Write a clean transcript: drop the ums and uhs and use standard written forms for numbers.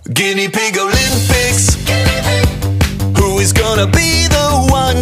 Guinea Pig Olympics. Who is gonna be the one